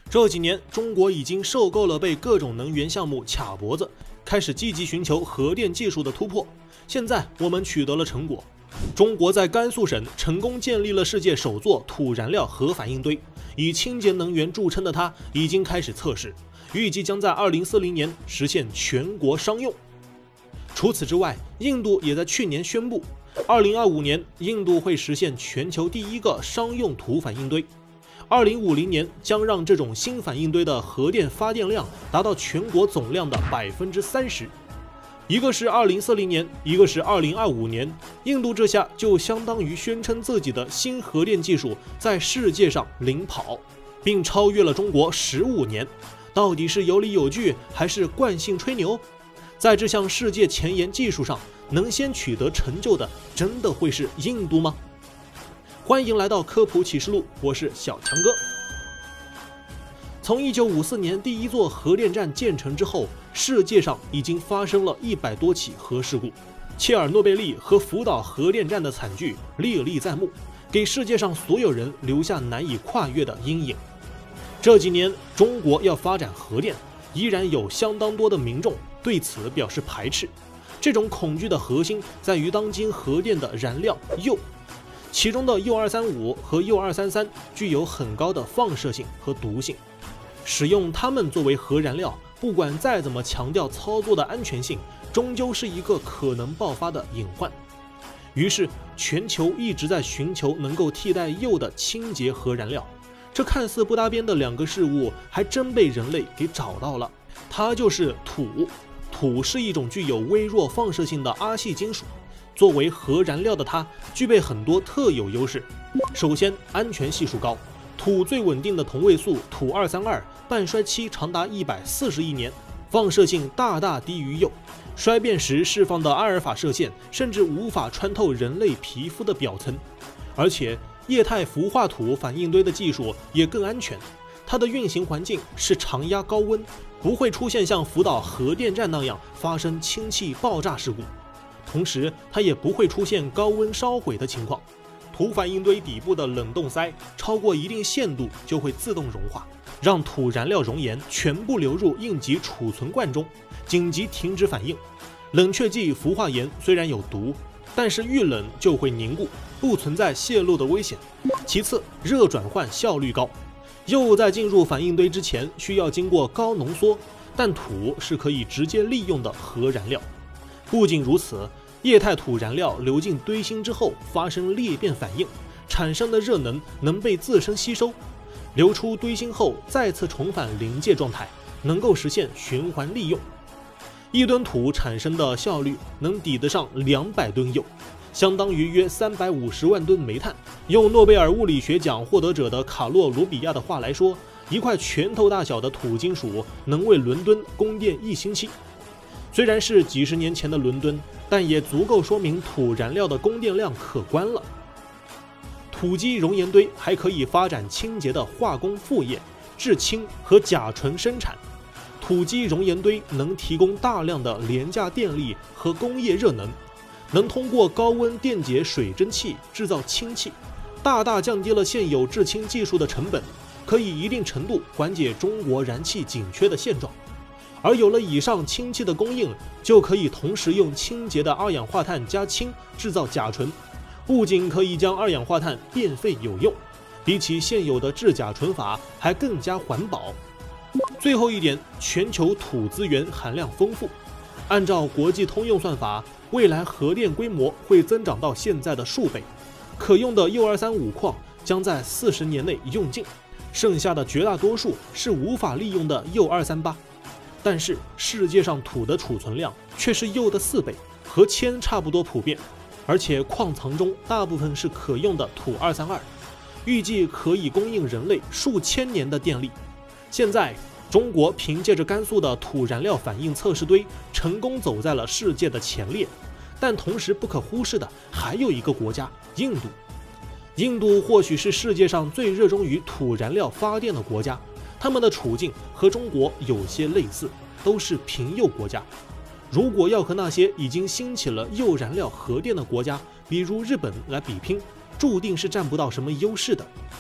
这几年，中国已经受够了被各种能源项目卡脖子，开始积极寻求核电技术的突破。现在我们取得了成果，中国在甘肃省成功建立了世界首座土燃料核反应堆，以清洁能源著称的它已经开始测试，预计将在2040年实现全国商用。除此之外，印度也在去年宣布，2025年印度会实现全球第一个商用土反应堆。2050年将让这种新反应堆的核电发电量达到全国总量的30%。一个是2040年，一个是2025年，印度这下就相当于宣称自己的新核电技术在世界上领跑，并超越了中国15年。到底是有理有据，还是惯性吹牛？在这项世界前沿技术上，能先取得成就的，真的会是印度吗？欢迎来到科普启示录，我是小强哥。从1954年第一座核电站建成之后，世界上已经发生了100多起核事故，切尔诺贝利和福岛核电站的惨剧历历在目，给世界上所有人留下难以跨越的阴影。这几年，中国要发展核电，依然有相当多的民众对此表示排斥。这种恐惧的核心在于当今核电的燃料铀，其中的铀235和铀233具有很高的放射性和毒性，使用它们作为核燃料，不管再怎么强调操作的安全性，终究是一个可能爆发的隐患。于是，全球一直在寻求能够替代铀的清洁核燃料。这看似不搭边的两个事物，还真被人类给找到了。它就是土。土是一种具有微弱放射性的阿细金属，作为核燃料的它具备很多特有优势。首先，安全系数高，土最稳定的同位素土232半衰期长达140亿年，放射性大大低于铀，衰变时释放的阿尔法射线甚至无法穿透人类皮肤的表层。而且，液态氟化土反应堆的技术也更安全，它的运行环境是常压高温，不会出现像福岛核电站那样发生氢气爆炸事故，同时它也不会出现高温烧毁的情况。土反应堆底部的冷冻塞超过一定限度就会自动融化，让土燃料熔岩全部流入应急储存罐中，紧急停止反应。冷却剂氟化盐虽然有毒，但是遇冷就会凝固，不存在泄漏的危险。其次，热转换效率高，铀在进入反应堆之前需要经过高浓缩，但土是可以直接利用的核燃料。不仅如此，液态土燃料流进堆芯之后发生裂变反应，产生的热能能被自身吸收，流出堆芯后再次重返临界状态，能够实现循环利用。1吨土产生的效率能抵得上200吨铀，相当于约350万吨煤炭。用诺贝尔物理学奖获得者的卡洛卢比亚的话来说，一块拳头大小的土金属能为伦敦供电1星期。虽然是几十年前的伦敦，但也足够说明土燃料的供电量可观了。土基熔岩堆还可以发展清洁的化工副业，制氢和甲醇生产。土基熔岩堆能提供大量的廉价电力和工业热能，能通过高温电解水蒸气制造氢气，大大降低了现有制氢技术的成本，可以一定程度缓解中国燃气紧缺的现状。而有了以上氢气的供应，就可以同时用清洁的二氧化碳加氢制造甲醇，不仅可以将二氧化碳变废有用，比起现有的制甲醇法还更加环保。最后一点，全球土资源含量丰富，按照国际通用算法，未来核电规模会增长到现在的数倍，可用的铀235矿将在40年内用尽，剩下的绝大多数是无法利用的铀238。但是世界上土的储存量却是铀的4倍，和铅差不多普遍，而且矿藏中大部分是可用的土232，预计可以供应人类数千年的电力。现在中国凭借着甘肃的土燃料反应测试堆，成功走在了世界的前列。但同时不可忽视的还有一个国家——印度。印度或许是世界上最热衷于土燃料发电的国家，他们的处境和中国有些类似，都是贫铀国家。如果要和那些已经兴起了铀燃料核电的国家，比如日本来比拼，注定是占不到什么优势的。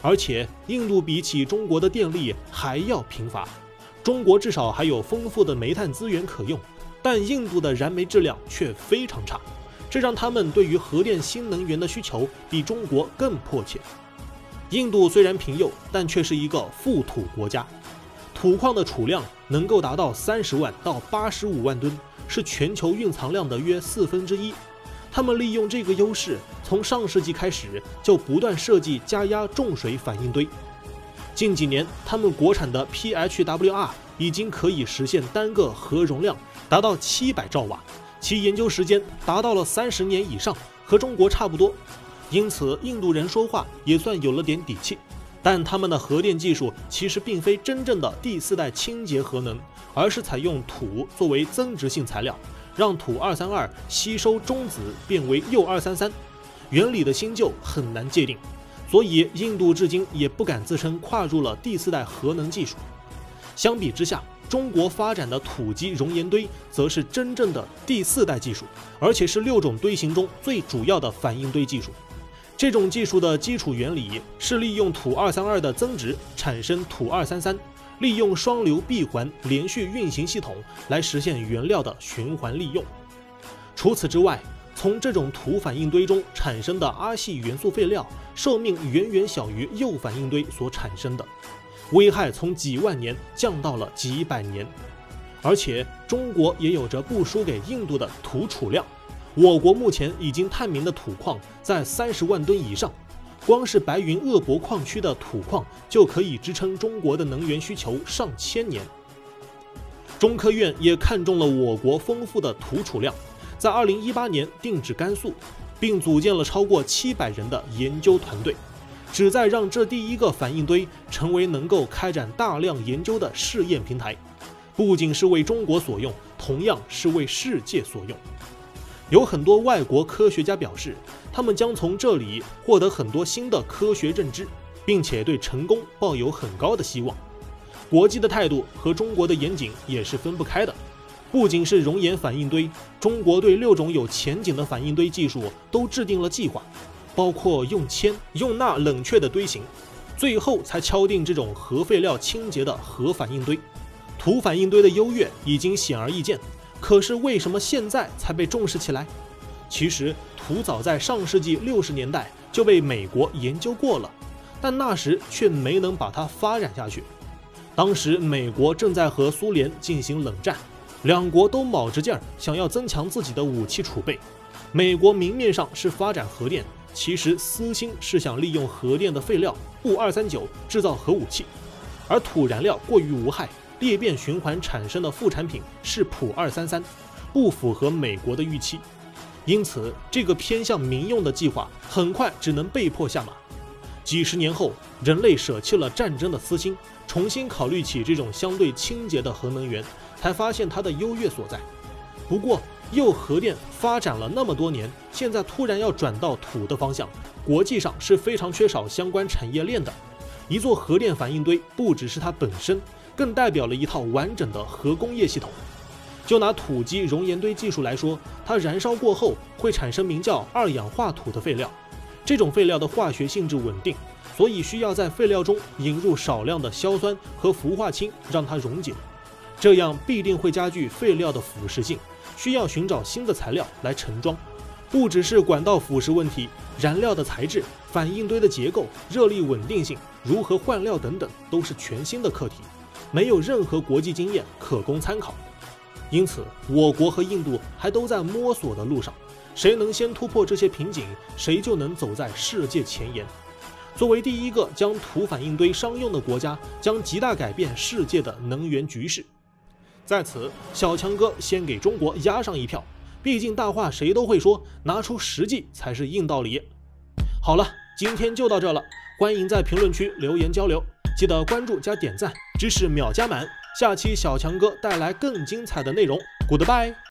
而且印度比起中国的电力还要贫乏，中国至少还有丰富的煤炭资源可用，但印度的燃煤质量却非常差，这让他们对于核电新能源的需求比中国更迫切。印度虽然贫幼，但却是一个富土国家，土矿的储量能够达到30万到85万吨，是全球蕴藏量的约1/4。他们利用这个优势，从上世纪开始就不断设计加压重水反应堆。近几年，他们国产的 PHWR 已经可以实现单个核容量达到700兆瓦，其研究时间达到了30年以上，和中国差不多。因此，印度人说话也算有了点底气。但他们的核电技术其实并非真正的第4代清洁核能，而是采用土作为增值性材料，让土232吸收中子变为铀233，原理的新旧很难界定，所以印度至今也不敢自称跨入了第4代核能技术。相比之下，中国发展的土基熔岩堆则是真正的第4代技术，而且是6种堆型中最主要的反应堆技术。这种技术的基础原理是利用土232的增值产生土233，利用双流闭环连续运行系统来实现原料的循环利用。除此之外，从这种土反应堆中产生的阿系元素废料寿命远远小于铀反应堆所产生的，危害从几万年降到了几百年。而且中国也有着不输给印度的土储量，我国目前已经探明的土矿在30万吨以上，光是白云鄂博矿区的土矿就可以支撑中国的能源需求上千年。中科院也看中了我国丰富的土储量，在2018年定址甘肃，并组建了超过700人的研究团队，旨在让这第一个反应堆成为能够开展大量研究的试验平台，不仅是为中国所用，同样是为世界所用。有很多外国科学家表示，他们将从这里获得很多新的科学认知，并且对成功抱有很高的希望。国际的态度和中国的严谨也是分不开的。不仅是熔岩反应堆，中国对6种有前景的反应堆技术都制定了计划，包括用铅、用钠冷却的堆型，最后才敲定这种核废料清洁的核反应堆。土反应堆的优越已经显而易见，可是为什么现在才被重视起来？其实土早在上世纪60年代就被美国研究过了，但那时却没能把它发展下去。当时美国正在和苏联进行冷战，两国都卯着劲儿想要增强自己的武器储备。美国明面上是发展核电，其实私心是想利用核电的废料钚239制造核武器，而土燃料过于无害，裂变循环产生的副产品是钚233，不符合美国的预期。因此，这个偏向民用的计划很快只能被迫下马。几十年后，人类舍弃了战争的私心，重新考虑起这种相对清洁的核能源，才发现它的优越所在。不过，铀核电发展了那么多年，现在突然要转到土的方向，国际上是非常缺少相关产业链的。一座核电反应堆不只是它本身，更代表了一套完整的核工业系统。就拿土基熔岩堆技术来说，它燃烧过后会产生名叫2氧化土的废料，这种废料的化学性质稳定，所以需要在废料中引入少量的硝酸和氟化氢让它溶解，这样必定会加剧废料的腐蚀性，需要寻找新的材料来盛装。不只是管道腐蚀问题，燃料的材质、反应堆的结构、热力稳定性、如何换料等等都是全新的课题，没有任何国际经验可供参考。因此，我国和印度还都在摸索的路上，谁能先突破这些瓶颈，谁就能走在世界前沿。作为第一个将土反应堆商用的国家，将极大改变世界的能源局势。在此，小强哥先给中国压上一票，毕竟大话谁都会说，拿出实际才是硬道理。好了，今天就到这了，欢迎在评论区留言交流，记得关注加点赞，知识秒加满。下期小强哥带来更精彩的内容 ，Goodbye。